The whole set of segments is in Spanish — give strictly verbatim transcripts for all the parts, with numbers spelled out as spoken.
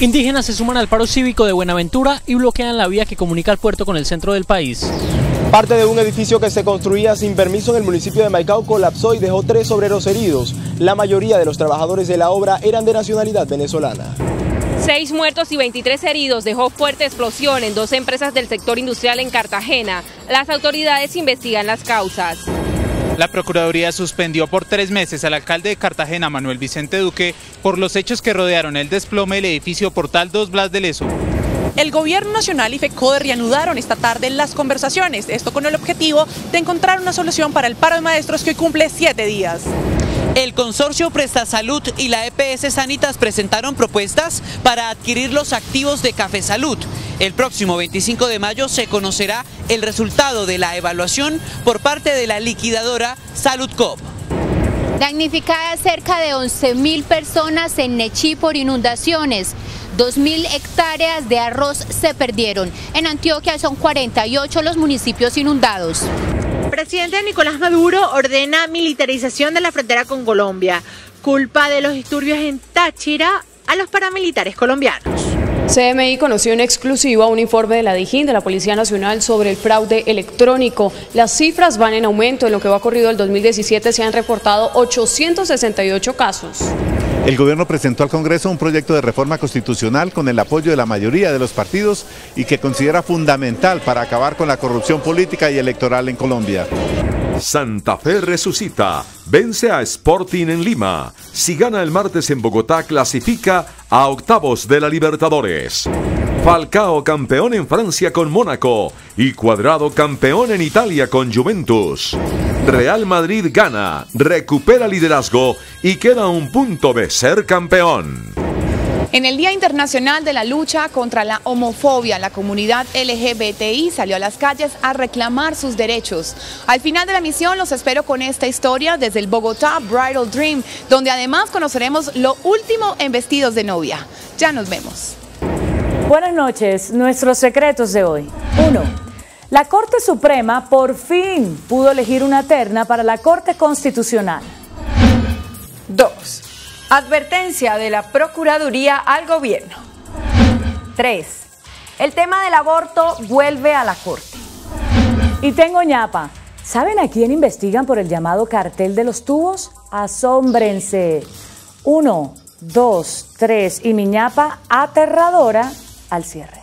Indígenas se suman al paro cívico de Buenaventura y bloquean la vía que comunica el puerto con el centro del país. Parte de un edificio que se construía sin permiso en el municipio de Maicao colapsó y dejó tres obreros heridos. La mayoría de los trabajadores de la obra eran de nacionalidad venezolana. Seis muertos y veintitrés heridos dejó fuerte explosión en dos empresas del sector industrial en Cartagena. Las autoridades investigan las causas. La Procuraduría suspendió por tres meses al alcalde de Cartagena, Manuel Vicente Duque, por los hechos que rodearon el desplome del edificio Portal dos Blas de Lezo. El Gobierno Nacional y FECODE reanudaron esta tarde las conversaciones, esto con el objetivo de encontrar una solución para el paro de maestros que hoy cumple siete días. El consorcio Prestasalud y la E P S Sanitas presentaron propuestas para adquirir los activos de Café Salud. El próximo veinticinco de mayo se conocerá el resultado de la evaluación por parte de la liquidadora Saludcoop. Damnificadas cerca de once mil personas en Nechí por inundaciones. dos mil hectáreas de arroz se perdieron. En Antioquia son cuarenta y ocho los municipios inundados. El presidente Nicolás Maduro ordena militarización de la frontera con Colombia. Culpa de los disturbios en Táchira a los paramilitares colombianos. C M I conoció en exclusiva un informe de la Dijín de la Policía Nacional sobre el fraude electrónico. Las cifras van en aumento. En lo que va corrido el dos mil diecisiete se han reportado ochocientos sesenta y ocho casos. El gobierno presentó al Congreso un proyecto de reforma constitucional con el apoyo de la mayoría de los partidos y que considera fundamental para acabar con la corrupción política y electoral en Colombia. Santa Fe resucita, vence a Sporting en Lima. Si gana el martes en Bogotá, clasifica a octavos de la Libertadores. Falcao campeón en Francia con Mónaco y Cuadrado campeón en Italia con Juventus. Real Madrid gana, recupera liderazgo y queda a un punto de ser campeón. En el Día Internacional de la Lucha contra la Homofobia, la comunidad L G B T I salió a las calles a reclamar sus derechos. Al final de la misión los espero con esta historia desde el Bogotá Bridal Dream, donde además conoceremos lo último en vestidos de novia. Ya nos vemos. Buenas noches, nuestros secretos de hoy. uno. La Corte Suprema por fin pudo elegir una terna para la Corte Constitucional. dos. Advertencia de la Procuraduría al Gobierno. tres. El tema del aborto vuelve a la Corte. Y tengo ñapa. ¿Saben a quién investigan por el llamado cartel de los tubos? Asómbrense. Uno, dos, tres y mi ñapa aterradora al cierre.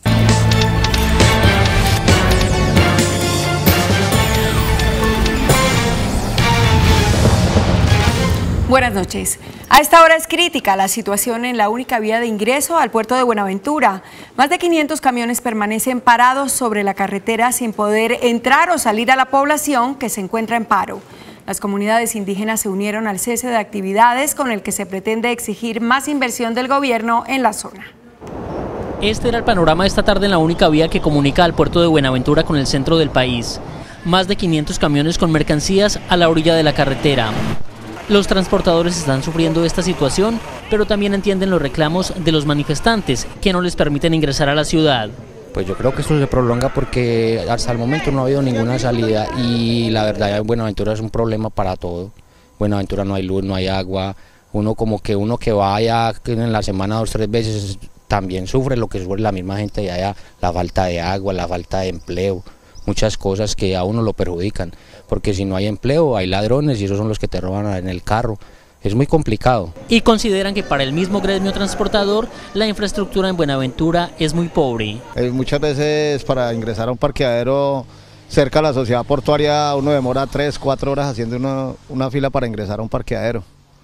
Buenas noches. A esta hora es crítica la situación en la única vía de ingreso al puerto de Buenaventura. Más de quinientos camiones permanecen parados sobre la carretera sin poder entrar o salir a la población que se encuentra en paro. Las comunidades indígenas se unieron al cese de actividades con el que se pretende exigir más inversión del gobierno en la zona. Este era el panorama de esta tarde en la única vía que comunica al puerto de Buenaventura con el centro del país. Más de quinientos camiones con mercancías a la orilla de la carretera. Los transportadores están sufriendo esta situación, pero también entienden los reclamos de los manifestantes que no les permiten ingresar a la ciudad. Pues yo creo que esto se prolonga porque hasta el momento no ha habido ninguna salida y la verdad Buenaventura es un problema para todo. Buenaventura no hay luz, no hay agua, uno como que uno que vaya en la semana dos, tres veces también sufre lo que sufre la misma gente de allá, la falta de agua, la falta de empleo, muchas cosas que a uno lo perjudican. Porque si no hay empleo, hay ladrones y esos son los que te roban en el carro. Es muy complicado. Y consideran que para el mismo gremio transportador, la infraestructura en Buenaventura es muy pobre. Eh, muchas veces para ingresar a un parqueadero cerca de la sociedad portuaria uno demora tres, cuatro horas haciendo una, una fila para ingresar a un parqueadero.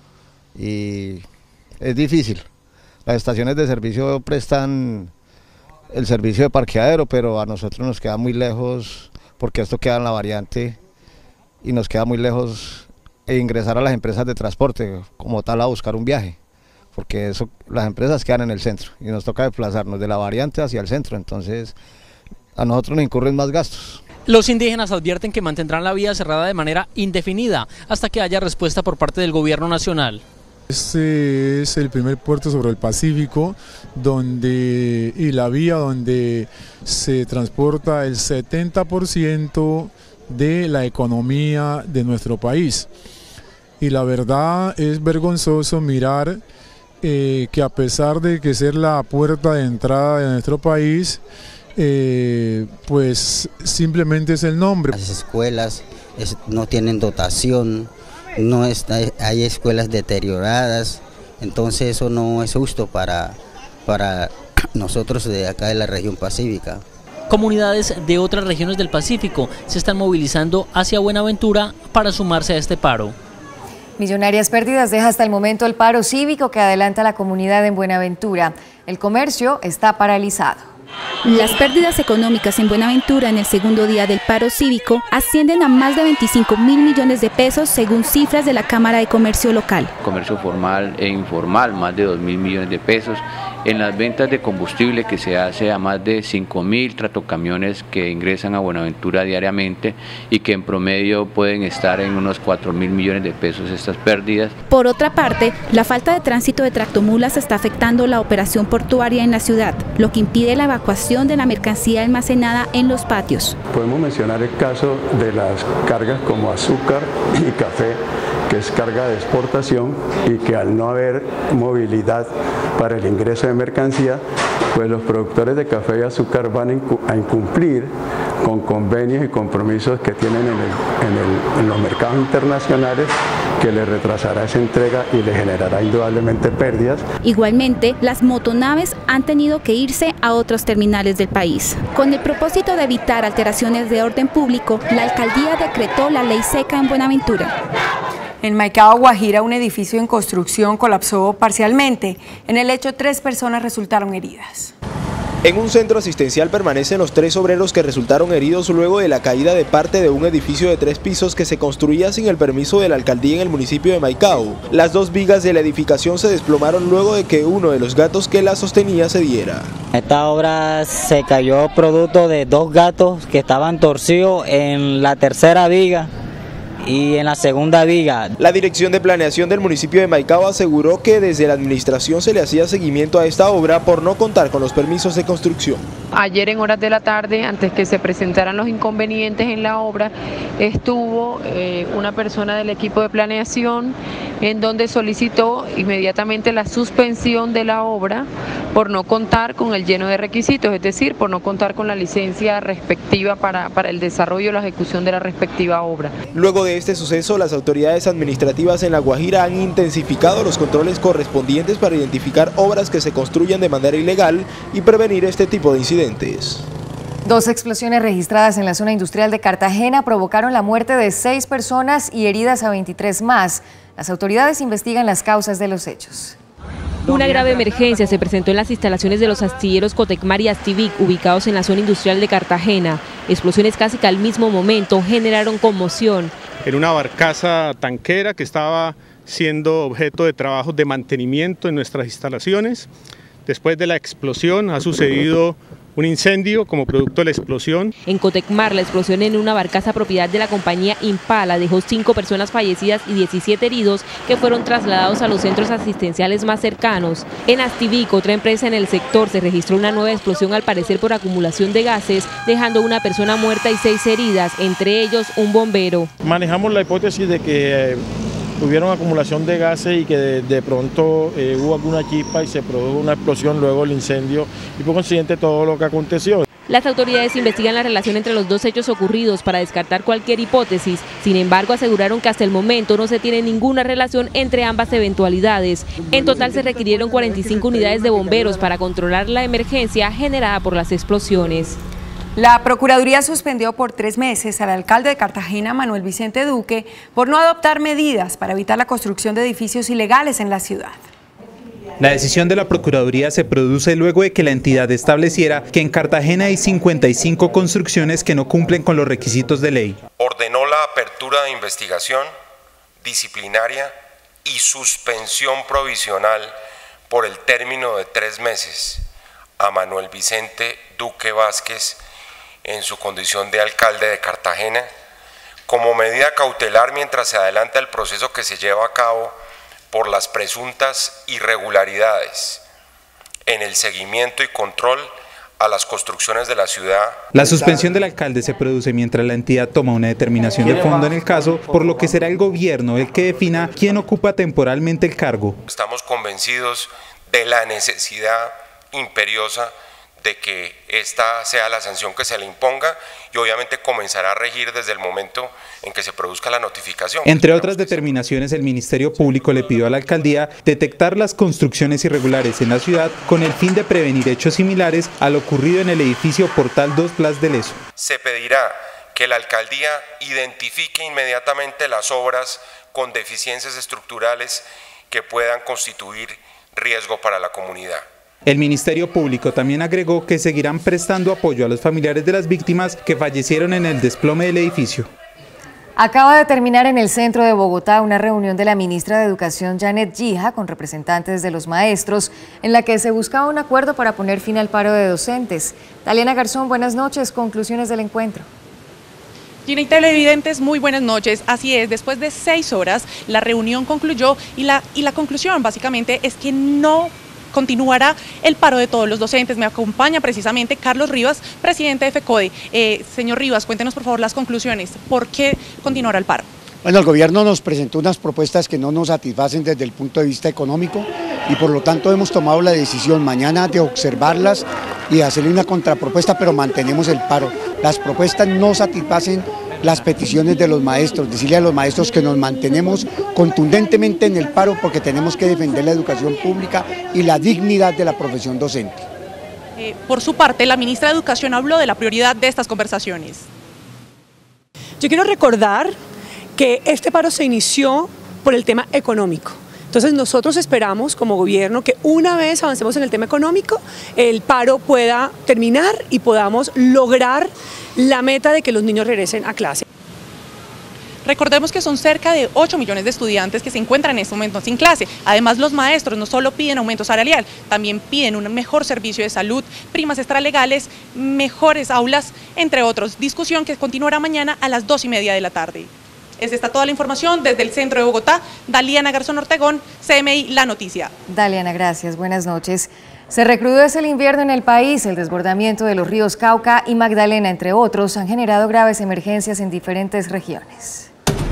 Y es difícil. Las estaciones de servicio prestan el servicio de parqueadero, pero a nosotros nos queda muy lejos porque esto queda en la variante y nos queda muy lejos e ingresar a las empresas de transporte como tal a buscar un viaje, porque eso, las empresas quedan en el centro y nos toca desplazarnos de la variante hacia el centro, entonces a nosotros nos incurren más gastos. Los indígenas advierten que mantendrán la vía cerrada de manera indefinida hasta que haya respuesta por parte del gobierno nacional. Este es el primer puerto sobre el Pacífico donde, y la vía donde se transporta el setenta por ciento de la economía de nuestro país. Y la verdad es vergonzoso mirar eh, que a pesar de que ser la puerta de entrada de nuestro país, eh, pues simplemente es el nombre. Las escuelas es, no tienen dotación, no está, hay escuelas deterioradas, entonces eso no es justo para, para nosotros de acá de la región pacífica. Comunidades de otras regiones del Pacífico se están movilizando hacia Buenaventura para sumarse a este paro. Millonarias pérdidas deja hasta el momento el paro cívico que adelanta la comunidad en Buenaventura. El comercio está paralizado. Las pérdidas económicas en Buenaventura en el segundo día del paro cívico ascienden a más de veinticinco mil millones de pesos según cifras de la Cámara de Comercio local. Comercio formal e informal, más de dos mil millones de pesos. En las ventas de combustible que se hace a más de cinco mil tractocamiones que ingresan a Buenaventura diariamente y que en promedio pueden estar en unos cuatro mil millones de pesos estas pérdidas. Por otra parte, la falta de tránsito de tractomulas está afectando la operación portuaria en la ciudad, lo que impide la evacuación de la mercancía almacenada en los patios. Podemos mencionar el caso de las cargas como azúcar y café, que es carga de exportación y que al no haber movilidad para el ingreso de mercancía, pues los productores de café y azúcar van a incumplir con convenios y compromisos que tienen en, el, en, el, en los mercados internacionales, que les retrasará esa entrega y le generará indudablemente pérdidas. Igualmente, las motonaves han tenido que irse a otros terminales del país. Con el propósito de evitar alteraciones de orden público, la alcaldía decretó la ley seca en Buenaventura. En Maicao, Guajira, un edificio en construcción colapsó parcialmente. En el hecho, tres personas resultaron heridas. En un centro asistencial permanecen los tres obreros que resultaron heridos luego de la caída de parte de un edificio de tres pisos que se construía sin el permiso de la alcaldía en el municipio de Maicao. Las dos vigas de la edificación se desplomaron luego de que uno de los gatos que la sostenía cediera. Esta obra se cayó producto de dos gatos que estaban torcidos en la tercera viga y en la segunda viga. La Dirección de Planeación del municipio de Maicao aseguró que desde la administración se le hacía seguimiento a esta obra por no contar con los permisos de construcción. Ayer en horas de la tarde, antes que se presentaran los inconvenientes en la obra, estuvo eh, una persona del equipo de planeación en donde solicitó inmediatamente la suspensión de la obra por no contar con el lleno de requisitos, es decir, por no contar con la licencia respectiva para, para el desarrollo y la ejecución de la respectiva obra. Luego de este suceso, las autoridades administrativas en La Guajira han intensificado los controles correspondientes para identificar obras que se construyan de manera ilegal y prevenir este tipo de incidentes. Dos explosiones registradas en la zona industrial de Cartagena provocaron la muerte de seis personas y heridas a veintitrés más. Las autoridades investigan las causas de los hechos. Una grave emergencia se presentó en las instalaciones de los astilleros Cotecmar y Astivic, ubicados en la zona industrial de Cartagena. Explosiones casi que al mismo momento generaron conmoción. En una barcaza tanquera que estaba siendo objeto de trabajos de mantenimiento en nuestras instalaciones. Después de la explosión ha sucedido un incendio como producto de la explosión. En Cotecmar, la explosión en una barcaza propiedad de la compañía Impala dejó cinco personas fallecidas y diecisiete heridos que fueron trasladados a los centros asistenciales más cercanos. En Astivic, otra empresa en el sector, se registró una nueva explosión al parecer por acumulación de gases, dejando una persona muerta y seis heridas, entre ellos un bombero. Manejamos la hipótesis de que eh, tuvieron acumulación de gases y que de, de pronto eh, hubo alguna chispa y se produjo una explosión, luego el incendio y por consiguiente todo lo que aconteció. Las autoridades investigan la relación entre los dos hechos ocurridos para descartar cualquier hipótesis. Sin embargo, aseguraron que hasta el momento no se tiene ninguna relación entre ambas eventualidades. En total se requirieron cuarenta y cinco unidades de bomberos para controlar la emergencia generada por las explosiones. La Procuraduría suspendió por tres meses al alcalde de Cartagena, Manuel Vicente Duque, por no adoptar medidas para evitar la construcción de edificios ilegales en la ciudad. La decisión de la Procuraduría se produce luego de que la entidad estableciera que en Cartagena hay cincuenta y cinco construcciones que no cumplen con los requisitos de ley. Ordenó la apertura de investigación disciplinaria y suspensión provisional por el término de tres meses a Manuel Vicente Duque Vázquez en su condición de alcalde de Cartagena, como medida cautelar mientras se adelanta el proceso que se lleva a cabo por las presuntas irregularidades en el seguimiento y control a las construcciones de la ciudad. La suspensión del alcalde se produce mientras la entidad toma una determinación de fondo en el caso, por lo que será el gobierno el que defina quién ocupa temporalmente el cargo. Estamos convencidos de la necesidad imperiosa de que esta sea la sanción que se le imponga y obviamente comenzará a regir desde el momento en que se produzca la notificación. Entre otras determinaciones, el Ministerio Público le pidió a la alcaldía detectar las construcciones irregulares en la ciudad con el fin de prevenir hechos similares a lo ocurrido en el edificio Portal dos Plaza de Leso. Se pedirá que la alcaldía identifique inmediatamente las obras con deficiencias estructurales que puedan constituir riesgo para la comunidad. El Ministerio Público también agregó que seguirán prestando apoyo a los familiares de las víctimas que fallecieron en el desplome del edificio. Acaba de terminar en el centro de Bogotá una reunión de la ministra de Educación, Janet Gija, con representantes de los maestros, en la que se buscaba un acuerdo para poner fin al paro de docentes. Daliana Garzón, buenas noches. Conclusiones del encuentro. Gina y televidentes, muy buenas noches. Así es, después de seis horas la reunión concluyó y la, y la conclusión básicamente es que no continuará el paro de todos los docentes. Me acompaña precisamente Carlos Rivas, presidente de FECODE. Eh, señor Rivas, cuéntenos por favor las conclusiones. ¿Por qué continuará el paro? Bueno, el gobierno nos presentó unas propuestas que no nos satisfacen desde el punto de vista económico y por lo tanto hemos tomado la decisión mañana de observarlas y hacerle una contrapropuesta, pero mantenemos el paro. Las propuestas no satisfacen las peticiones de los maestros, decirle a los maestros que nos mantenemos contundentemente en el paro porque tenemos que defender la educación pública y la dignidad de la profesión docente. Eh, por su parte, la ministra de Educación habló de la prioridad de estas conversaciones. Yo quiero recordar que este paro se inició por el tema económico. Entonces nosotros esperamos como gobierno que una vez avancemos en el tema económico, el paro pueda terminar y podamos lograr la meta de que los niños regresen a clase. Recordemos que son cerca de ocho millones de estudiantes que se encuentran en este momento sin clase. Además, los maestros no solo piden aumento salarial, también piden un mejor servicio de salud, primas extralegales, mejores aulas, entre otros. Discusión que continuará mañana a las dos y media de la tarde. Esta está toda la información desde el centro de Bogotá. Daliana Garzón Ortegón, C M I, La Noticia. Daliana, gracias. Buenas noches. Se recrudece el invierno en el país. El desbordamiento de los ríos Cauca y Magdalena, entre otros, han generado graves emergencias en diferentes regiones.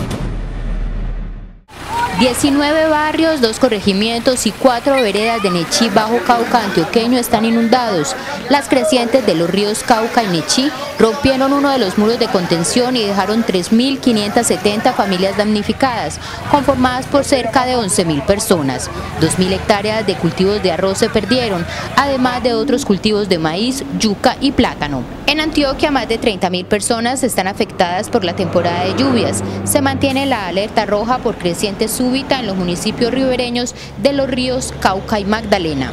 diecinueve barrios, dos corregimientos y cuatro veredas de Nechí, Bajo Cauca antioqueño están inundados. Las crecientes de los ríos Cauca y Nechí rompieron uno de los muros de contención y dejaron tres mil quinientas setenta familias damnificadas, conformadas por cerca de once mil personas. dos mil hectáreas de cultivos de arroz se perdieron, además de otros cultivos de maíz, yuca y plátano. En Antioquia, más de treinta mil personas están afectadas por la temporada de lluvias. Se mantiene la alerta roja por creciente súbita en los municipios ribereños de los ríos Cauca y Magdalena.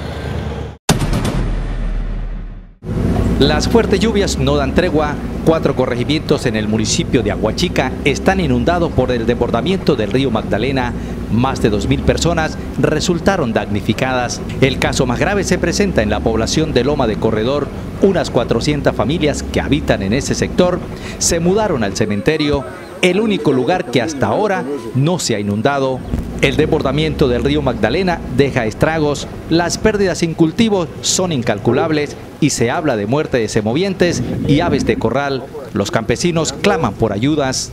Las fuertes lluvias no dan tregua. Cuatro corregimientos en el municipio de Aguachica están inundados por el desbordamiento del río Magdalena. Más de dos mil personas resultaron damnificadas. El caso más grave se presenta en la población de Loma de Corredor. Unas cuatrocientas familias que habitan en ese sector se mudaron al cementerio, el único lugar que hasta ahora no se ha inundado. El desbordamiento del río Magdalena deja estragos, las pérdidas en cultivos son incalculables y se habla de muerte de semovientes y aves de corral. Los campesinos claman por ayudas.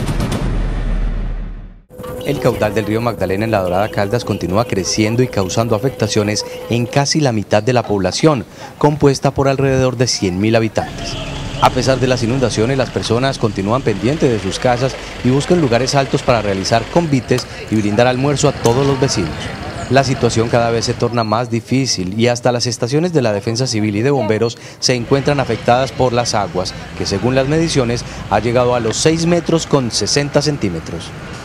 El caudal del río Magdalena en la Dorada Caldas continúa creciendo y causando afectaciones en casi la mitad de la población, compuesta por alrededor de cien mil habitantes. A pesar de las inundaciones, las personas continúan pendientes de sus casas y buscan lugares altos para realizar convites y brindar almuerzo a todos los vecinos. La situación cada vez se torna más difícil y hasta las estaciones de la Defensa Civil y de Bomberos se encuentran afectadas por las aguas, que según las mediciones ha llegado a los seis metros con sesenta centímetros.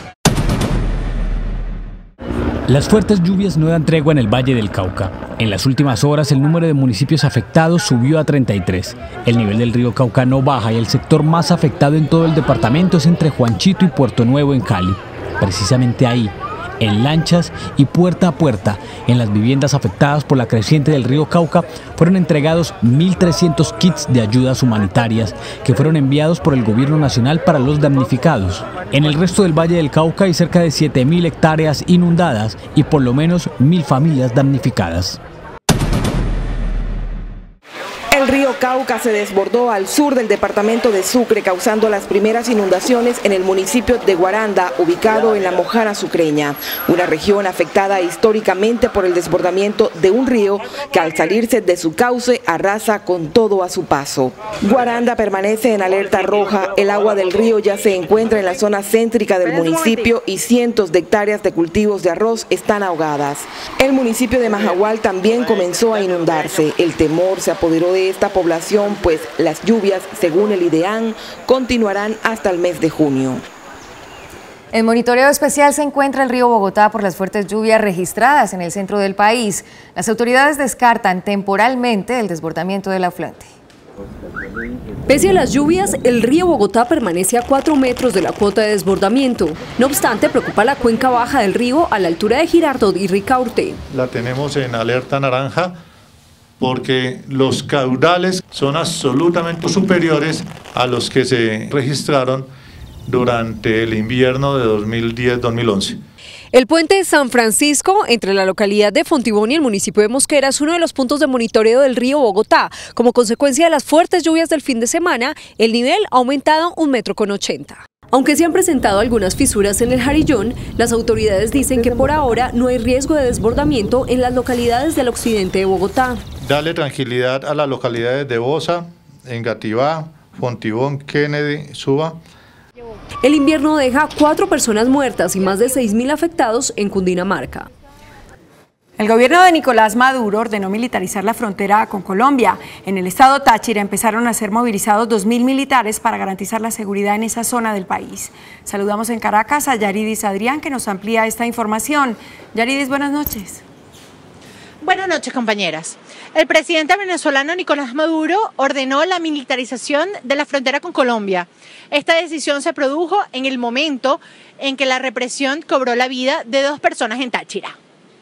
Las fuertes lluvias no dan tregua en el Valle del Cauca. En las últimas horas el número de municipios afectados subió a treinta y tres. El nivel del río Cauca no baja y el sector más afectado en todo el departamento es entre Juanchito y Puerto Nuevo en Cali. Precisamente ahí, en lanchas y puerta a puerta, en las viviendas afectadas por la creciente del río Cauca, fueron entregados mil trescientos kits de ayudas humanitarias que fueron enviados por el gobierno nacional para los damnificados. En el resto del Valle del Cauca hay cerca de siete mil hectáreas inundadas y por lo menos mil familias damnificadas. El río Cauca se desbordó al sur del departamento de Sucre, causando las primeras inundaciones en el municipio de Guaranda, ubicado en la Mojana sucreña, una región afectada históricamente por el desbordamiento de un río que al salirse de su cauce arrasa con todo a su paso. Guaranda permanece en alerta roja, el agua del río ya se encuentra en la zona céntrica del municipio y cientos de hectáreas de cultivos de arroz están ahogadas. El municipio de Majagual también comenzó a inundarse. El temor se apoderó de esta población, pues las lluvias, según el IDEAN, continuarán hasta el mes de junio. En monitoreo especial se encuentra el río Bogotá por las fuertes lluvias registradas en el centro del país. Las autoridades descartan temporalmente el desbordamiento del afluente. Pese a las lluvias, el río Bogotá permanece a cuatro metros de la cuota de desbordamiento. No obstante, preocupa la cuenca baja del río a la altura de Girardot y Ricaurte. La tenemos en alerta naranja porque los caudales son absolutamente superiores a los que se registraron durante el invierno de dos mil diez dos mil once. El puente de San Francisco, entre la localidad de Fontibón y el municipio de Mosquera, es uno de los puntos de monitoreo del río Bogotá. Como consecuencia de las fuertes lluvias del fin de semana, el nivel ha aumentado un metro con ochenta. Aunque se han presentado algunas fisuras en el Jarillón, las autoridades dicen que por ahora no hay riesgo de desbordamiento en las localidades del occidente de Bogotá. Dale tranquilidad a las localidades de Bosa, Engativá, Fontibón, Kennedy, Suba. El invierno deja cuatro personas muertas y más de seis mil afectados en Cundinamarca. El gobierno de Nicolás Maduro ordenó militarizar la frontera con Colombia. En el estado Táchira empezaron a ser movilizados dos mil militares para garantizar la seguridad en esa zona del país. Saludamos en Caracas a Yaridis Adrián, que nos amplía esta información. Yaridis, buenas noches. Buenas noches, compañeras. El presidente venezolano Nicolás Maduro ordenó la militarización de la frontera con Colombia. Esta decisión se produjo en el momento en que la represión cobró la vida de dos personas en Táchira.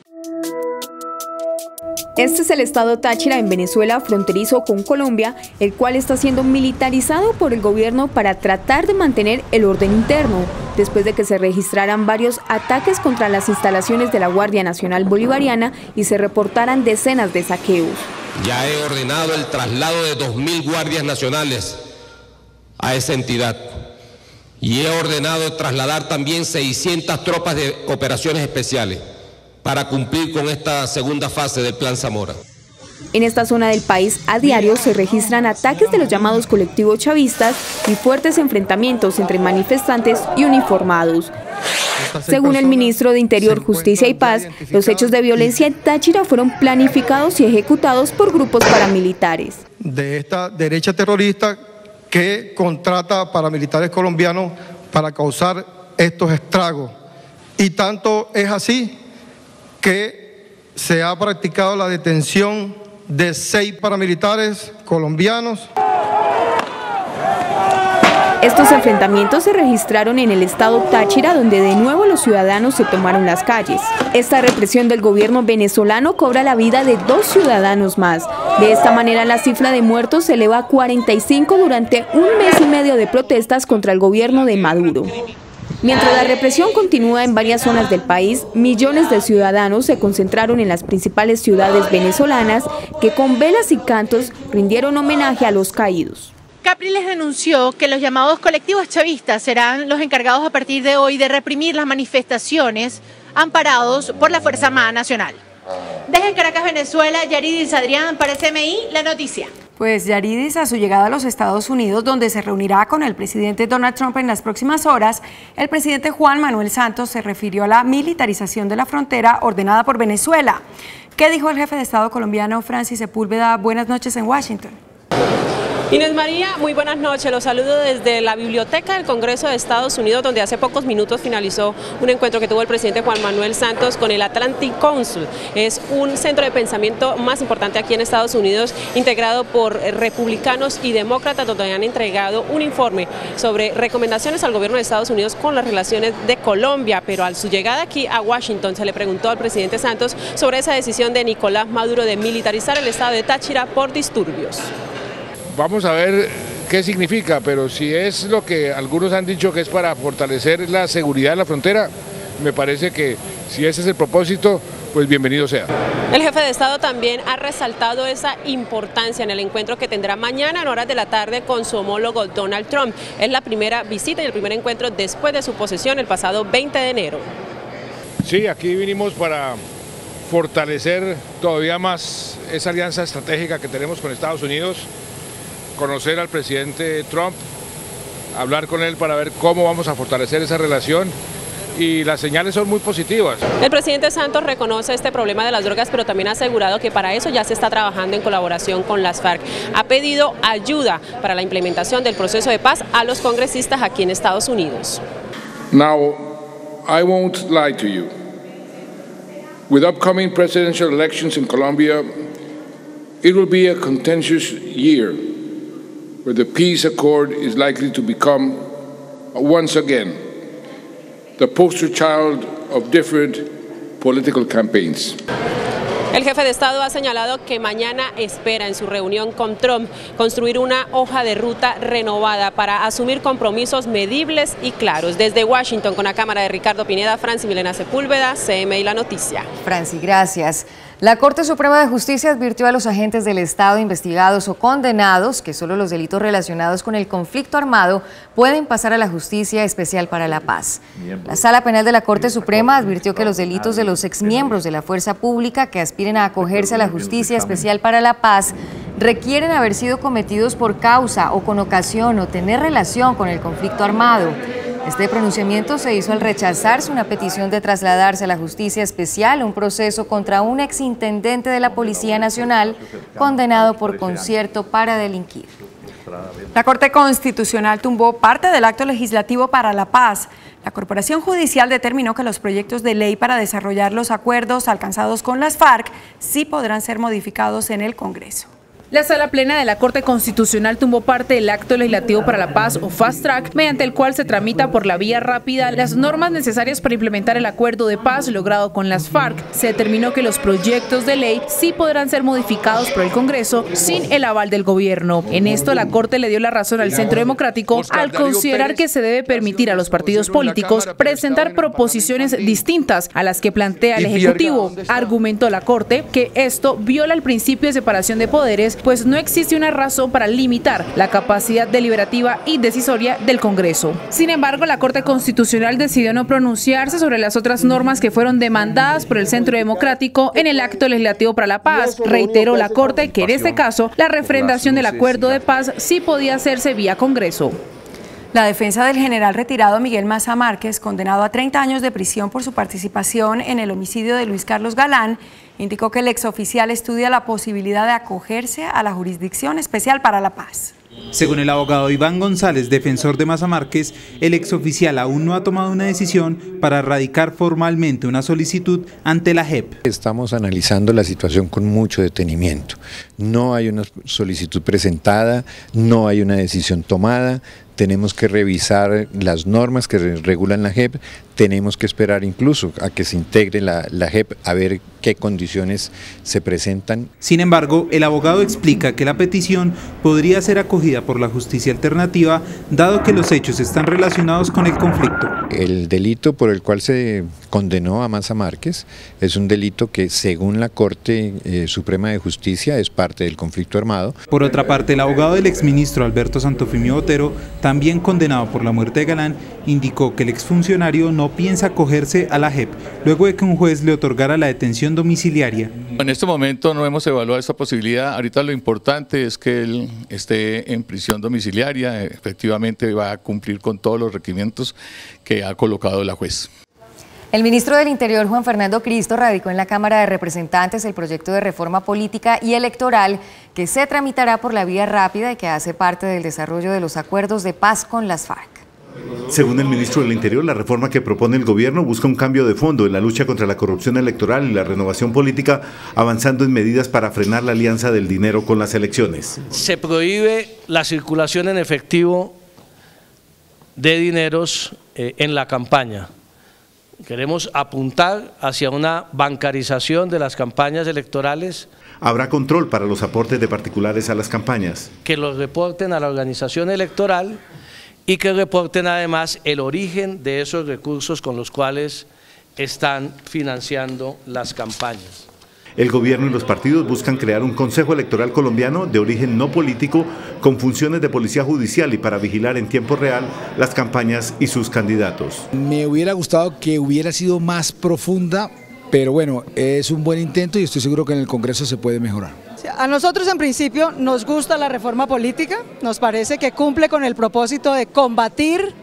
Este es el estado Táchira en Venezuela, fronterizo con Colombia, el cual está siendo militarizado por el gobierno para tratar de mantener el orden interno, después de que se registraran varios ataques contra las instalaciones de la Guardia Nacional Bolivariana y se reportaran decenas de saqueos. Ya he ordenado el traslado de dos mil guardias nacionales a esa entidad y he ordenado trasladar también seiscientas tropas de operaciones especiales para cumplir con esta segunda fase del Plan Zamora. En esta zona del país a diario se registran ataques de los llamados colectivos chavistas y fuertes enfrentamientos entre manifestantes y uniformados. Según el ministro de Interior, Justicia y Paz, los hechos de violencia en Táchira fueron planificados y ejecutados por grupos paramilitares. De esta derecha terrorista que contrata paramilitares colombianos para causar estos estragos. Y tanto es así que se ha practicado la detención de seis paramilitares colombianos. Estos enfrentamientos se registraron en el estado Táchira, donde de nuevo los ciudadanos se tomaron las calles. Esta represión del gobierno venezolano cobra la vida de dos ciudadanos más. De esta manera, la cifra de muertos se eleva a cuarenta y cinco durante un mes y medio de protestas contra el gobierno de Maduro. Mientras la represión continúa en varias zonas del país, millones de ciudadanos se concentraron en las principales ciudades venezolanas que con velas y cantos rindieron homenaje a los caídos. Capriles denunció que los llamados colectivos chavistas serán los encargados a partir de hoy de reprimir las manifestaciones amparados por la Fuerza Armada Nacional. Desde Caracas, Venezuela, Yaridis Adrián para C M I, La Noticia. Pues Yaridis, a su llegada a los Estados Unidos, donde se reunirá con el presidente Donald Trump en las próximas horas, el presidente Juan Manuel Santos se refirió a la militarización de la frontera ordenada por Venezuela. ¿Qué dijo el jefe de Estado colombiano, Francis Sepúlveda? Buenas noches en Washington. Inés María, muy buenas noches. Los saludo desde la Biblioteca del Congreso de Estados Unidos, donde hace pocos minutos finalizó un encuentro que tuvo el presidente Juan Manuel Santos con el Atlantic Council. Es un centro de pensamiento más importante aquí en Estados Unidos, integrado por republicanos y demócratas, donde han entregado un informe sobre recomendaciones al gobierno de Estados Unidos con las relaciones de Colombia. Pero a su llegada aquí a Washington se le preguntó al presidente Santos sobre esa decisión de Nicolás Maduro de militarizar el estado de Táchira por disturbios. Vamos a ver qué significa, pero si es lo que algunos han dicho que es para fortalecer la seguridad de la frontera, Me parece que si ese es el propósito, pues bienvenido sea. El jefe de Estado también ha resaltado esa importancia en el encuentro que tendrá mañana en horas de la tarde con su homólogo Donald Trump. Es la primera visita y el primer encuentro después de su posesión el pasado veinte de enero. Sí, aquí vinimos para fortalecer todavía más esa alianza estratégica que tenemos con Estados Unidos, conocer al presidente Trump, hablar con él para ver cómo vamos a fortalecer esa relación. Y las señales son muy positivas. El presidente Santos reconoce este problema de las drogas, pero también ha asegurado que para eso ya se está trabajando en colaboración con las FARC. Ha pedido ayuda para la implementación del proceso de paz a los congresistas aquí en Estados Unidos. Now, I won't lie to you. With upcoming presidential elections in Colombia, it will be a contentious year where the peace accord is likely to become, once again, the poster child of different political campaigns. El jefe de Estado ha señalado que mañana espera en su reunión con Trump construir una hoja de ruta renovada para asumir compromisos medibles y claros. Desde Washington, con la cámara de Ricardo Pineda, Franci Milena Sepúlveda, C M I La Noticia. Franci, gracias. La Corte Suprema de Justicia advirtió a los agentes del Estado investigados o condenados que solo los delitos relacionados con el conflicto armado pueden pasar a la Justicia Especial para la Paz. La Sala Penal de la Corte Suprema advirtió que los delitos de los exmiembros de la fuerza pública que aspiren a acogerse a la Justicia Especial para la Paz requieren haber sido cometidos por causa o con ocasión o tener relación con el conflicto armado. Este pronunciamiento se hizo al rechazarse una petición de trasladarse a la Justicia Especial un proceso contra un exintendente de la Policía Nacional condenado por concierto para delinquir. La Corte Constitucional tumbó parte del acto legislativo para la paz. La Corporación Judicial determinó que los proyectos de ley para desarrollar los acuerdos alcanzados con las FARC sí podrán ser modificados en el Congreso. La Sala Plena de la Corte Constitucional tumbó parte del Acto Legislativo para la Paz o Fast Track, mediante el cual se tramita por la vía rápida las normas necesarias para implementar el acuerdo de paz logrado con las FARC. Se determinó que los proyectos de ley sí podrán ser modificados por el Congreso sin el aval del gobierno. En esto, la Corte le dio la razón al Centro Democrático al considerar que se debe permitir a los partidos políticos presentar proposiciones distintas a las que plantea el Ejecutivo. Argumentó la Corte que esto viola el principio de separación de poderes, pues no existe una razón para limitar la capacidad deliberativa y decisoria del Congreso. Sin embargo, la Corte Constitucional decidió no pronunciarse sobre las otras normas que fueron demandadas por el Centro Democrático en el Acto Legislativo para la Paz. Reiteró la Corte que en este caso la refrendación del acuerdo de paz sí podía hacerse vía Congreso. La defensa del general retirado Miguel Maza Márquez, condenado a treinta años de prisión por su participación en el homicidio de Luis Carlos Galán, indicó que el exoficial estudia la posibilidad de acogerse a la Jurisdicción Especial para la Paz. Según el abogado Iván González, defensor de Maza Márquez, el exoficial aún no ha tomado una decisión para radicar formalmente una solicitud ante la J E P. Estamos analizando la situación con mucho detenimiento. No hay una solicitud presentada, no hay una decisión tomada. Tenemos que revisar las normas que regulan la J E P, tenemos que esperar incluso a que se integre la, la J E P a ver qué condiciones se presentan. Sin embargo, el abogado explica que la petición podría ser acogida por la justicia alternativa, dado que los hechos están relacionados con el conflicto. El delito por el cual se condenó a Maza Márquez es un delito que, según la Corte eh, Suprema de Justicia, es parte del conflicto armado. Por otra parte, el abogado del exministro Alberto Santofimio Botero, también condenado por la muerte de Galán, indicó que el exfuncionario no piensa acogerse a la J E P, luego de que un juez le otorgara la detención domiciliaria. En este momento no hemos evaluado esta posibilidad. Ahorita lo importante es que él esté en prisión domiciliaria, efectivamente va a cumplir con todos los requerimientos que ha colocado la juez. El ministro del Interior, Juan Fernando Cristo, radicó en la Cámara de Representantes el proyecto de reforma política y electoral que se tramitará por la vía rápida y que hace parte del desarrollo de los acuerdos de paz con las FARC. Según el ministro del Interior, la reforma que propone el gobierno busca un cambio de fondo en la lucha contra la corrupción electoral y la renovación política, avanzando en medidas para frenar la alianza del dinero con las elecciones. Se prohíbe la circulación en efectivo de dineros eh, en la campaña. Queremos apuntar hacia una bancarización de las campañas electorales. Habrá control para los aportes de particulares a las campañas. Que los reporten a la organización electoral y que reporten además el origen de esos recursos con los cuales están financiando las campañas. El gobierno y los partidos buscan crear un Consejo Electoral colombiano de origen no político con funciones de policía judicial y para vigilar en tiempo real las campañas y sus candidatos. Me hubiera gustado que hubiera sido más profunda, pero bueno, es un buen intento y estoy seguro que en el Congreso se puede mejorar. A nosotros en principio nos gusta la reforma política, nos parece que cumple con el propósito de combatir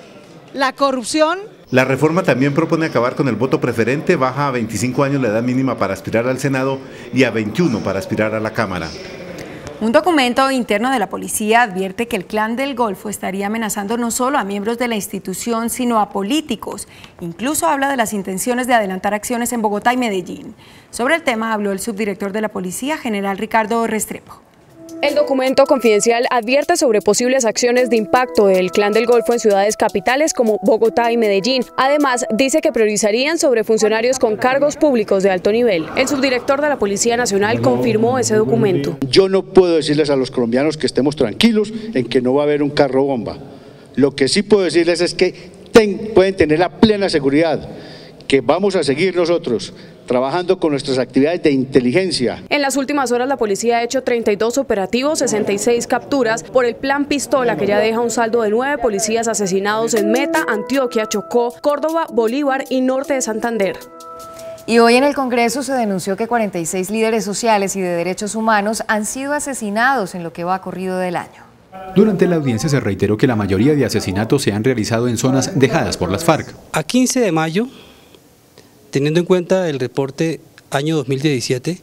la corrupción. La reforma también propone acabar con el voto preferente, baja a veinticinco años la edad mínima para aspirar al Senado y a veintiuno para aspirar a la Cámara. Un documento interno de la policía advierte que el Clan del Golfo estaría amenazando no solo a miembros de la institución, sino a políticos. Incluso habla de las intenciones de adelantar acciones en Bogotá y Medellín. Sobre el tema habló el subdirector de la policía, general Ricardo Restrepo. El documento confidencial advierte sobre posibles acciones de impacto del Clan del Golfo en ciudades capitales como Bogotá y Medellín. Además, dice que priorizarían sobre funcionarios con cargos públicos de alto nivel. El subdirector de la Policía Nacional confirmó ese documento. Yo no puedo decirles a los colombianos que estemos tranquilos en que no va a haber un carro bomba. Lo que sí puedo decirles es que ten, pueden tener la plena seguridad que vamos a seguir nosotros trabajando con nuestras actividades de inteligencia. En las últimas horas la policía ha hecho treinta y dos operativos, sesenta y seis capturas por el plan Pistola, que ya deja un saldo de nueve policías asesinados en Meta, Antioquia, Chocó, Córdoba, Bolívar y norte de Santander. Y hoy en el Congreso se denunció que cuarenta y seis líderes sociales y de derechos humanos han sido asesinados en lo que va corrido del año. Durante la audiencia se reiteró que la mayoría de asesinatos se han realizado en zonas dejadas por las FARC. A quince de mayo, teniendo en cuenta el reporte año dos mil diecisiete,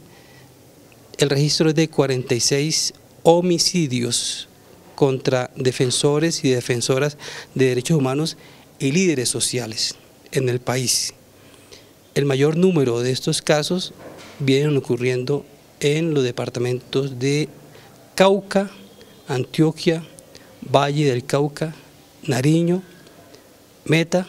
el registro es de cuarenta y seis homicidios contra defensores y defensoras de derechos humanos y líderes sociales en el país. El mayor número de estos casos vienen ocurriendo en los departamentos de Cauca, Antioquia, Valle del Cauca, Nariño, Meta,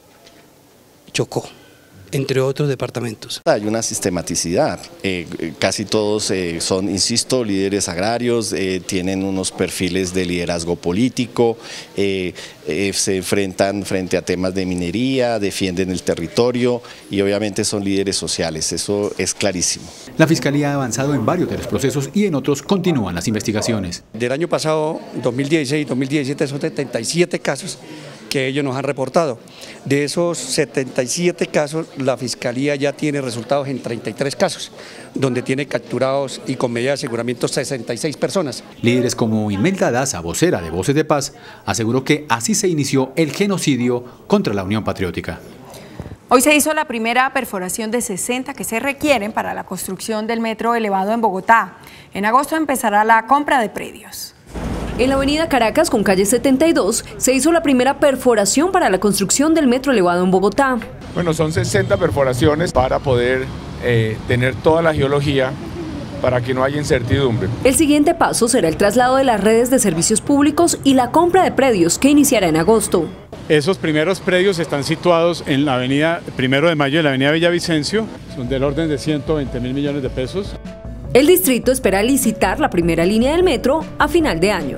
Chocó, entre otros departamentos. Hay una sistematicidad, eh, casi todos eh, son, insisto, líderes agrarios, eh, tienen unos perfiles de liderazgo político, eh, eh, se enfrentan frente a temas de minería, defienden el territorio y obviamente son líderes sociales, eso es clarísimo. La Fiscalía ha avanzado en varios de los procesos y en otros continúan las investigaciones. Del año pasado, dos mil dieciséis y dos mil diecisiete, son setenta y siete casos que ellos nos han reportado. De esos setenta y siete casos, la Fiscalía ya tiene resultados en treinta y tres casos, donde tiene capturados y con medida de aseguramiento sesenta y seis personas. Líderes como Imelda Daza, vocera de Voces de Paz, aseguró que así se inició el genocidio contra la Unión Patriótica. Hoy se hizo la primera perforación de sesenta que se requieren para la construcción del metro elevado en Bogotá. En agosto empezará la compra de predios. En la avenida Caracas, con calle setenta y dos, se hizo la primera perforación para la construcción del metro elevado en Bogotá. Bueno, son sesenta perforaciones para poder eh, tener toda la geología para que no haya incertidumbre. El siguiente paso será el traslado de las redes de servicios públicos y la compra de predios, que iniciará en agosto. Esos primeros predios están situados en la avenida Primero de Mayo y la avenida Villavicencio, son del orden de ciento veinte mil millones de pesos. El distrito espera licitar la primera línea del metro a final de año.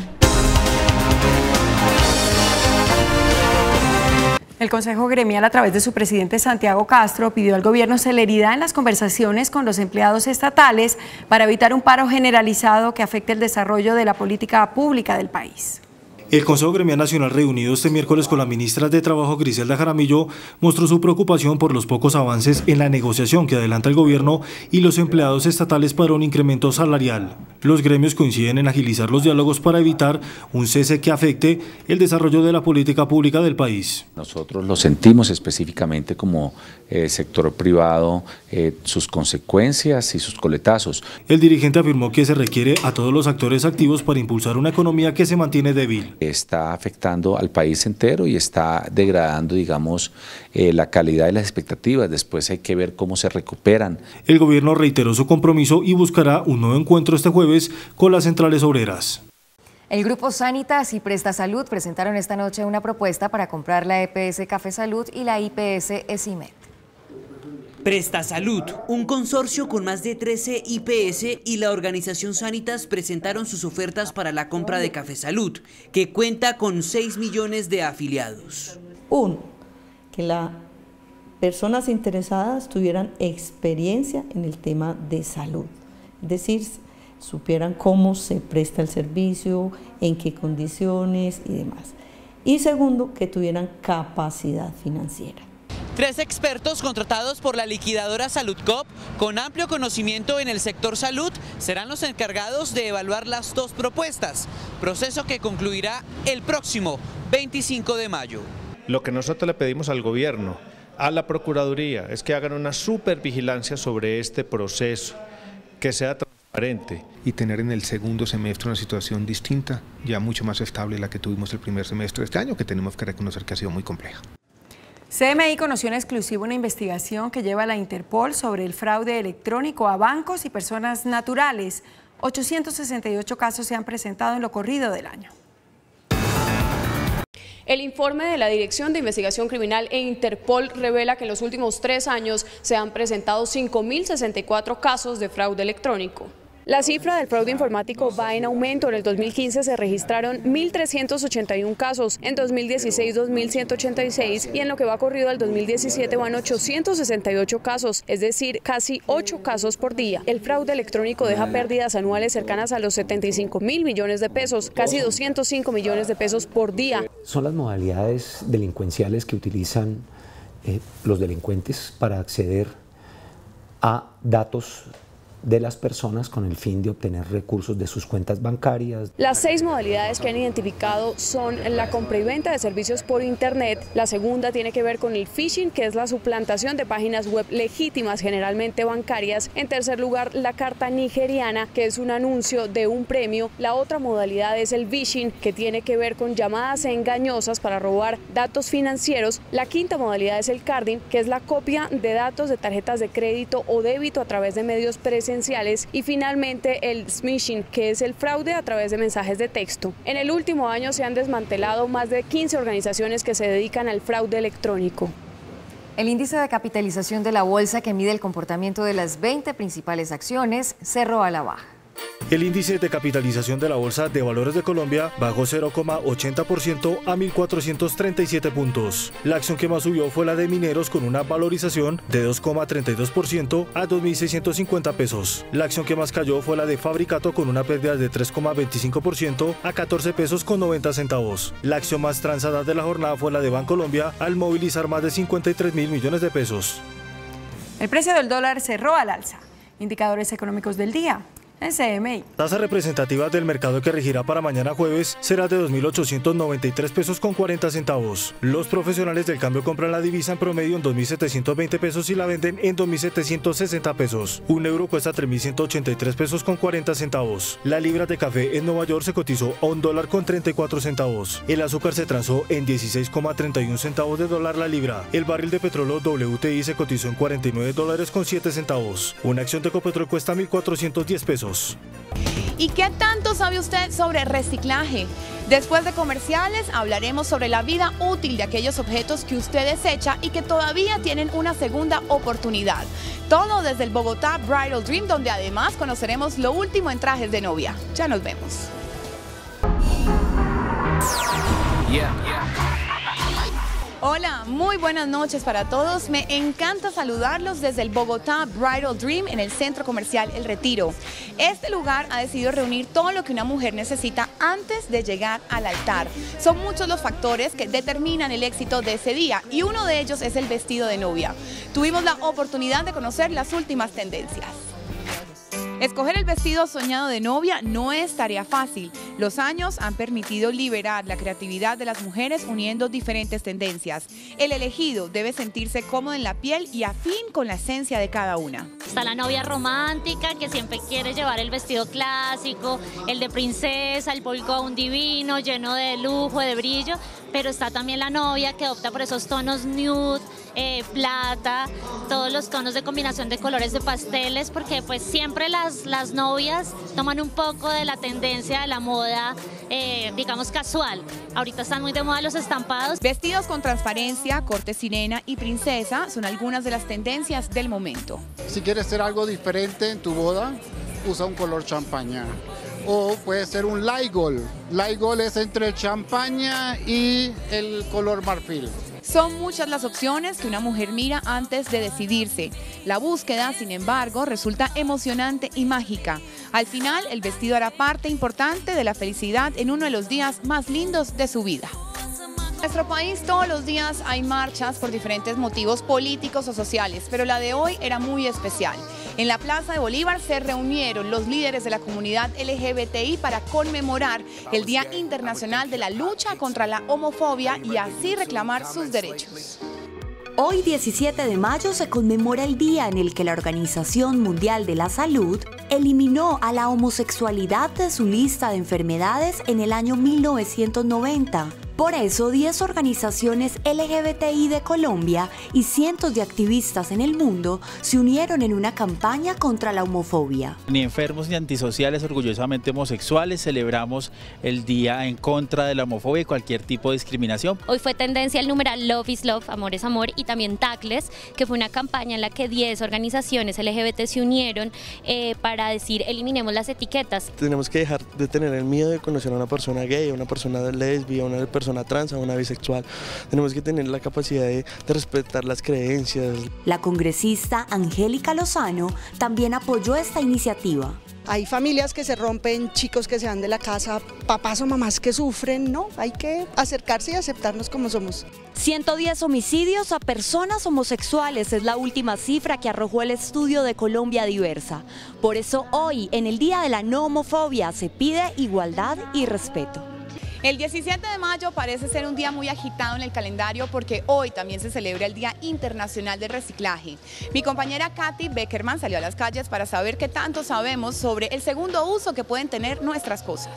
El Consejo Gremial, a través de su presidente Santiago Castro, pidió al gobierno celeridad en las conversaciones con los empleados estatales para evitar un paro generalizado que afecte el desarrollo de la política pública del país. El Consejo Gremial Nacional, reunido este miércoles con la ministra de Trabajo, Griselda Jaramillo, mostró su preocupación por los pocos avances en la negociación que adelanta el gobierno y los empleados estatales para un incremento salarial. Los gremios coinciden en agilizar los diálogos para evitar un cese que afecte el desarrollo de la política pública del país. Nosotros lo sentimos específicamente como eh, sector privado, eh, sus consecuencias y sus coletazos. El dirigente afirmó que se requiere a todos los actores activos para impulsar una economía que se mantiene débil. Está afectando al país entero y está degradando, digamos, eh, la calidad de las expectativas. Después hay que ver cómo se recuperan. El gobierno reiteró su compromiso y buscará un nuevo encuentro este jueves con las centrales obreras. El grupo Sanitas y Presta Salud presentaron esta noche una propuesta para comprar la E P S Café Salud y la I P S Esimet. Presta Salud, un consorcio con más de trece I P S y la organización Sanitas presentaron sus ofertas para la compra de Café Salud, que cuenta con seis millones de afiliados. Uno, que la personas interesadas tuvieran experiencia en el tema de salud, es decir, supieran cómo se presta el servicio, en qué condiciones y demás. Y segundo, que tuvieran capacidad financiera. Tres expertos contratados por la liquidadora Saludcoop, con amplio conocimiento en el sector salud, serán los encargados de evaluar las dos propuestas, proceso que concluirá el próximo veinticinco de mayo. Lo que nosotros le pedimos al gobierno, a la Procuraduría, es que hagan una supervigilancia sobre este proceso, que sea transparente. Y tener en el segundo semestre una situación distinta, ya mucho más estable de la que tuvimos el primer semestre de este año, que tenemos que reconocer que ha sido muy compleja. C M I conoció en exclusiva una investigación que lleva a la Interpol sobre el fraude electrónico a bancos y personas naturales. ochocientos sesenta y ocho casos se han presentado en lo corrido del año. El informe de la Dirección de Investigación Criminal e Interpol revela que en los últimos tres años se han presentado cinco mil sesenta y cuatro casos de fraude electrónico. La cifra del fraude informático va en aumento. En el dos mil quince se registraron mil trescientos ochenta y uno casos, en dos mil dieciséis dos mil ciento ochenta y seis y en lo que va corrido al dos mil diecisiete van ochocientos sesenta y ocho casos, es decir, casi ocho casos por día. El fraude electrónico deja pérdidas anuales cercanas a los setenta y cinco mil millones de pesos, casi doscientos cinco millones de pesos por día. Son las modalidades delincuenciales que utilizan eh, los delincuentes para acceder a datos de las personas con el fin de obtener recursos de sus cuentas bancarias. Las seis modalidades que han identificado son la compra y venta de servicios por internet, la segunda tiene que ver con el phishing, que es la suplantación de páginas web legítimas, generalmente bancarias, en tercer lugar la carta nigeriana, que es un anuncio de un premio, la otra modalidad es el vishing, que tiene que ver con llamadas engañosas para robar datos financieros, la quinta modalidad es el carding, que es la copia de datos de tarjetas de crédito o débito a través de medios presenciales, y finalmente el smishing, que es el fraude a través de mensajes de texto. En el último año se han desmantelado más de quince organizaciones que se dedican al fraude electrónico. El índice de capitalización de la bolsa, que mide el comportamiento de las veinte principales acciones, cerró a la baja. El índice de capitalización de la Bolsa de Valores de Colombia bajó cero coma ochenta por ciento a mil cuatrocientos treinta y siete puntos. La acción que más subió fue la de Mineros, con una valorización de dos coma treinta y dos por ciento a dos mil seiscientos cincuenta pesos. La acción que más cayó fue la de Fabricato, con una pérdida de tres coma veinticinco por ciento a catorce pesos con noventa centavos. La acción más transada de la jornada fue la de Bancolombia, al movilizar más de cincuenta y tres mil millones de pesos. El precio del dólar cerró al alza. Indicadores económicos del día. En C M I. Tasa representativa del mercado que regirá para mañana jueves será de dos mil ochocientos noventa y tres pesos con cuarenta centavos. Los profesionales del cambio compran la divisa en promedio en dos mil setecientos veinte pesos y la venden en dos mil setecientos sesenta pesos. Un euro cuesta tres mil ciento ochenta y tres pesos con cuarenta centavos. La libra de café en Nueva York se cotizó a un dólar con treinta y cuatro centavos. El azúcar se transó en dieciséis coma treinta y uno centavos de dólar la libra. El barril de petróleo W T I se cotizó en cuarenta y nueve dólares con siete centavos. Una acción de Ecopetrol cuesta mil cuatrocientos diez pesos. ¿Y qué tanto sabe usted sobre reciclaje? Después de comerciales hablaremos sobre la vida útil de aquellos objetos que usted desecha y que todavía tienen una segunda oportunidad. Todo desde el Bogotá Bridal Dream, donde además conoceremos lo último en trajes de novia. Ya nos vemos. Yeah, yeah. Hola, muy buenas noches para todos. Me encanta saludarlos desde el Bogotá Bridal Dream en el Centro Comercial El Retiro. Este lugar ha decidido reunir todo lo que una mujer necesita antes de llegar al altar. Son muchos los factores que determinan el éxito de ese día y uno de ellos es el vestido de novia. Tuvimos la oportunidad de conocer las últimas tendencias. Escoger el vestido soñado de novia no es tarea fácil. Los años han permitido liberar la creatividad de las mujeres uniendo diferentes tendencias. El elegido debe sentirse cómodo en la piel y afín con la esencia de cada una. Está la novia romántica que siempre quiere llevar el vestido clásico, el de princesa, el pole gown divino, lleno de lujo, de brillo, pero está también la novia que opta por esos tonos nude, eh, plata, todos los tonos de combinación de colores de pasteles, porque pues siempre las, las novias toman un poco de la tendencia de la moda, eh, digamos casual. Ahorita están muy de moda los estampados. Vestidos con transparencia, corte sirena y princesa son algunas de las tendencias del momento. Si quieres hacer algo diferente en tu boda, usa un color champaña. O puede ser un light gold. Light gold es entre el champaña y el color marfil. Son muchas las opciones que una mujer mira antes de decidirse. La búsqueda, sin embargo, resulta emocionante y mágica. Al final, el vestido hará parte importante de la felicidad en uno de los días más lindos de su vida. En nuestro país todos los días hay marchas por diferentes motivos políticos o sociales, pero la de hoy era muy especial. En la Plaza de Bolívar se reunieron los líderes de la comunidad L G B T I para conmemorar el Día Internacional de la Lucha contra la Homofobia y así reclamar sus derechos. Hoy, diecisiete de mayo, se conmemora el día en el que la Organización Mundial de la Salud eliminó a la homosexualidad de su lista de enfermedades en el año mil novecientos noventa. Por eso, diez organizaciones L G B T I de Colombia y cientos de activistas en el mundo se unieron en una campaña contra la homofobia. Ni enfermos ni antisociales, orgullosamente homosexuales, celebramos el día en contra de la homofobia y cualquier tipo de discriminación. Hoy fue tendencia el numeral Love is Love, Amor es Amor, y también Tactless, que fue una campaña en la que diez organizaciones L G B T se unieron eh, para decir eliminemos las etiquetas. Tenemos que dejar de tener el miedo de conocer a una persona gay, a una persona lesbi, a una persona trans, a una bisexual. Tenemos que tener la capacidad de, de respetar las creencias. La congresista Angélica Lozano también apoyó esta iniciativa. Hay familias que se rompen, chicos que se van de la casa, papás o mamás que sufren, ¿no? Hay que acercarse y aceptarnos como somos. ciento diez homicidios a personas homosexuales es la última cifra que arrojó el estudio de Colombia Diversa. Por eso hoy, en el Día de la No Homofobia, se pide igualdad y respeto. El diecisiete de mayo parece ser un día muy agitado en el calendario porque hoy también se celebra el Día Internacional del Reciclaje. Mi compañera Katy Beckerman salió a las calles para saber qué tanto sabemos sobre el segundo uso que pueden tener nuestras cosas.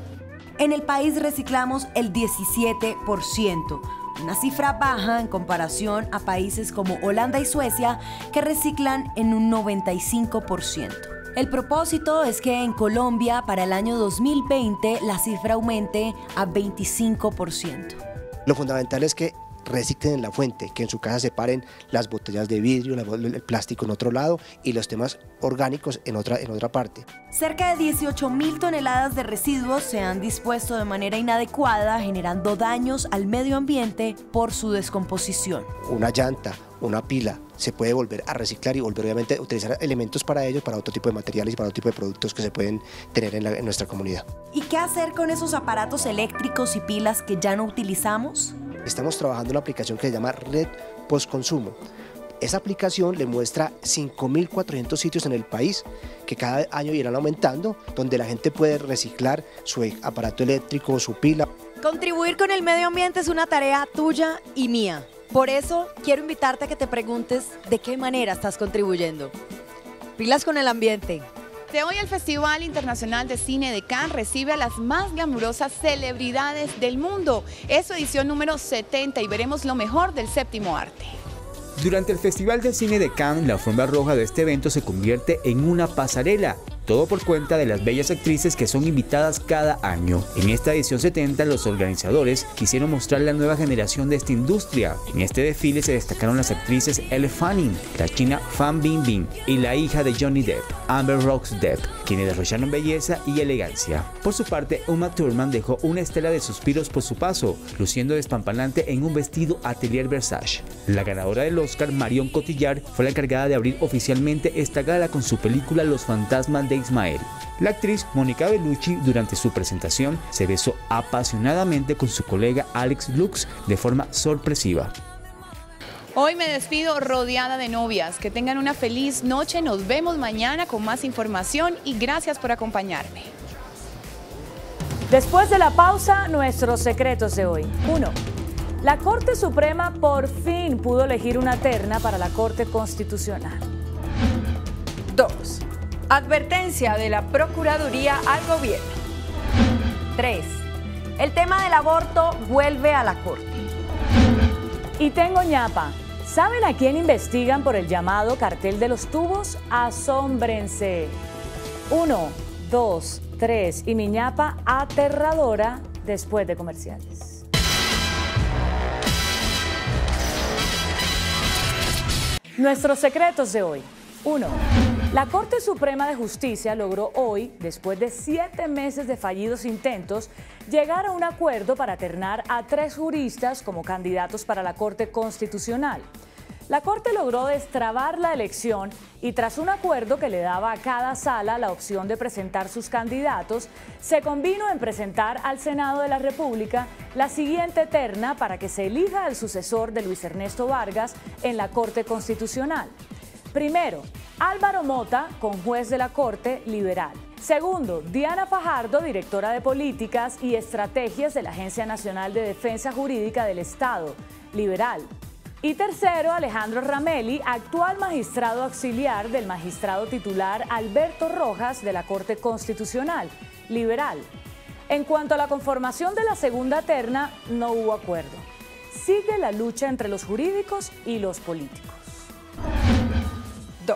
En el país reciclamos el diecisiete por ciento, una cifra baja en comparación a países como Holanda y Suecia que reciclan en un noventa y cinco por ciento. El propósito es que en Colombia para el año dos mil veinte la cifra aumente a veinticinco por ciento. Lo fundamental es que reciclen en la fuente, que en su casa separen las botellas de vidrio, el plástico en otro lado y los temas orgánicos en otra, en otra parte. Cerca de dieciocho mil toneladas de residuos se han dispuesto de manera inadecuada, generando daños al medio ambiente por su descomposición. Una llanta, una pila, se puede volver a reciclar y volver obviamente a utilizar elementos para ellos, para otro tipo de materiales y para otro tipo de productos que se pueden tener en, la, en nuestra comunidad. ¿Y qué hacer con esos aparatos eléctricos y pilas que ya no utilizamos? Estamos trabajando en una aplicación que se llama Red Postconsumo. Esa aplicación le muestra cinco mil cuatrocientos sitios en el país que cada año irán aumentando, donde la gente puede reciclar su aparato eléctrico, su pila. Contribuir con el medio ambiente es una tarea tuya y mía. Por eso quiero invitarte a que te preguntes de qué manera estás contribuyendo. Pilas con el ambiente. De hoy el Festival Internacional de Cine de Cannes recibe a las más glamurosas celebridades del mundo. Es su edición número setenta y veremos lo mejor del séptimo arte. Durante el Festival de Cine de Cannes, la alfombra roja de este evento se convierte en una pasarela. Todo por cuenta de las bellas actrices que son invitadas cada año. En esta edición setenta, los organizadores quisieron mostrar la nueva generación de esta industria. En este desfile se destacaron las actrices Elle Fanning, la china Fan Bingbing y la hija de Johnny Depp, Amber Rose Depp, quienes derrocharon belleza y elegancia. Por su parte, Uma Thurman dejó una estela de suspiros por su paso, luciendo despampanante en un vestido Atelier Versace. La ganadora del Oscar, Marion Cotillard, fue la encargada de abrir oficialmente esta gala con su película Los fantasmas de Ismael. La actriz Mónica Bellucci durante su presentación se besó apasionadamente con su colega Alex Lux de forma sorpresiva. Hoy me despido rodeada de novias. Que tengan una feliz noche. Nos vemos mañana con más información y gracias por acompañarme. Después de la pausa, nuestros secretos de hoy. uno. La Corte Suprema por fin pudo elegir una terna para la Corte Constitucional. dos. Advertencia de la Procuraduría al gobierno. tres. El tema del aborto vuelve a la Corte. Y tengo ñapa. ¿Saben a quién investigan por el llamado cartel de los tubos? Asómbrense. Uno, dos, tres y mi ñapa aterradora después de comerciales. Nuestros secretos de hoy. uno. La Corte Suprema de Justicia logró hoy, después de siete meses de fallidos intentos, llegar a un acuerdo para ternar a tres juristas como candidatos para la Corte Constitucional. La Corte logró destrabar la elección y tras un acuerdo que le daba a cada sala la opción de presentar sus candidatos, se convino en presentar al Senado de la República la siguiente terna para que se elija al sucesor de Luis Ernesto Vargas en la Corte Constitucional. Primero, Álvaro Mota, conjuez de la Corte, liberal. Segundo, Diana Fajardo, directora de Políticas y Estrategias de la Agencia Nacional de Defensa Jurídica del Estado, liberal. Y tercero, Alejandro Ramelli, actual magistrado auxiliar del magistrado titular Alberto Rojas de la Corte Constitucional, liberal. En cuanto a la conformación de la segunda terna, no hubo acuerdo. Sigue la lucha entre los jurídicos y los políticos. dos.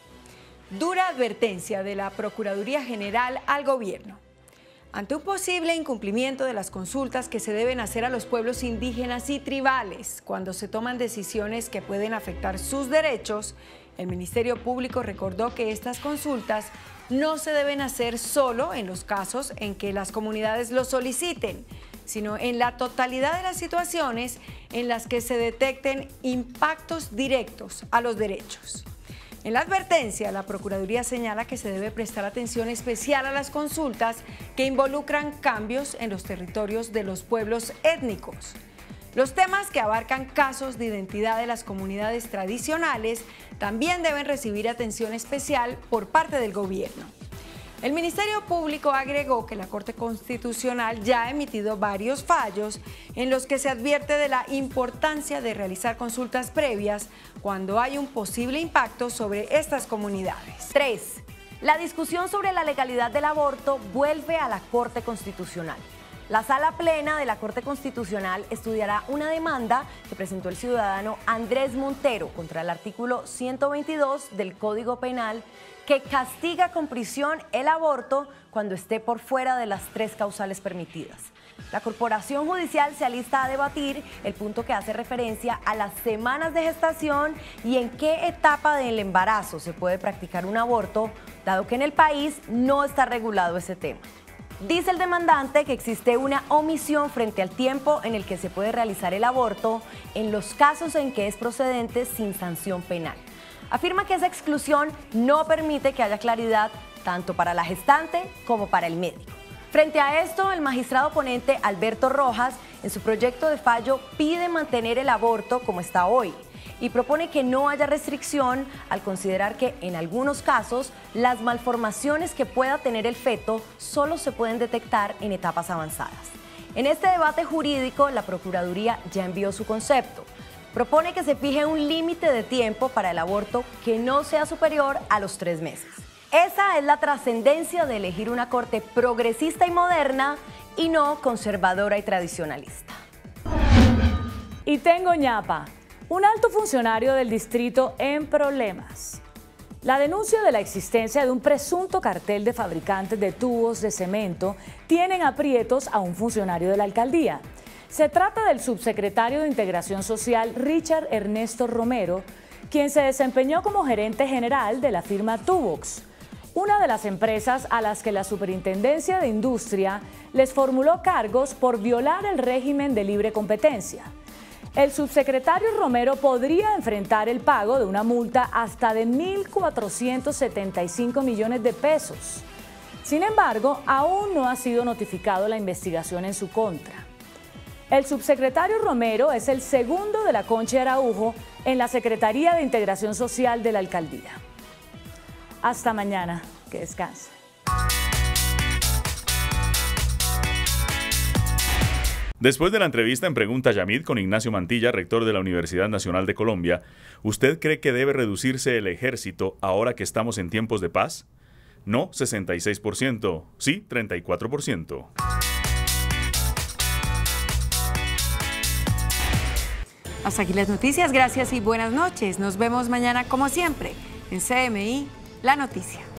Dura advertencia de la Procuraduría General al Gobierno. Ante un posible incumplimiento de las consultas que se deben hacer a los pueblos indígenas y tribales cuando se toman decisiones que pueden afectar sus derechos, el Ministerio Público recordó que estas consultas no se deben hacer solo en los casos en que las comunidades lo soliciten, sino en la totalidad de las situaciones en las que se detecten impactos directos a los derechos. En la advertencia, la Procuraduría señala que se debe prestar atención especial a las consultas que involucran cambios en los territorios de los pueblos étnicos. Los temas que abarcan casos de identidad de las comunidades tradicionales también deben recibir atención especial por parte del gobierno. El Ministerio Público agregó que la Corte Constitucional ya ha emitido varios fallos en los que se advierte de la importancia de realizar consultas previas cuando hay un posible impacto sobre estas comunidades. tres. La discusión sobre la legalidad del aborto vuelve a la Corte Constitucional. La Sala Plena de la Corte Constitucional estudiará una demanda que presentó el ciudadano Andrés Montero contra el artículo ciento veintidós del Código Penal que castiga con prisión el aborto cuando esté por fuera de las tres causales permitidas. La Corporación Judicial se alista a debatir el punto que hace referencia a las semanas de gestación y en qué etapa del embarazo se puede practicar un aborto, dado que en el país no está regulado ese tema. Dice el demandante que existe una omisión frente al tiempo en el que se puede realizar el aborto en los casos en que es procedente sin sanción penal. Afirma que esa exclusión no permite que haya claridad tanto para la gestante como para el médico. Frente a esto, el magistrado ponente Alberto Rojas, en su proyecto de fallo, pide mantener el aborto como está hoy y propone que no haya restricción al considerar que en algunos casos las malformaciones que pueda tener el feto solo se pueden detectar en etapas avanzadas. En este debate jurídico, la Procuraduría ya envió su concepto. Propone que se fije un límite de tiempo para el aborto que no sea superior a los tres meses. Esa es la trascendencia de elegir una corte progresista y moderna y no conservadora y tradicionalista. Y tengo ñapa, un alto funcionario del distrito en problemas. La denuncia de la existencia de un presunto cartel de fabricantes de tubos de cemento tienen aprietos a un funcionario de la alcaldía. Se trata del subsecretario de Integración Social Richard Ernesto Romero, quien se desempeñó como gerente general de la firma Tubox, una de las empresas a las que la Superintendencia de Industria les formuló cargos por violar el régimen de libre competencia. El subsecretario Romero podría enfrentar el pago de una multa hasta de mil cuatrocientos setenta y cinco millones de pesos. Sin embargo, aún no ha sido notificado la investigación en su contra. El subsecretario Romero es el segundo de la Concha Araujo en la Secretaría de Integración Social de la Alcaldía. Hasta mañana, que descanse. Después de la entrevista en Pregunta Yamid con Ignacio Mantilla, rector de la Universidad Nacional de Colombia, ¿usted cree que debe reducirse el ejército ahora que estamos en tiempos de paz? No, sesenta y seis por ciento. Sí, treinta y cuatro por ciento. Hasta aquí las noticias, gracias y buenas noches. Nos vemos mañana como siempre en C M I, La Noticia.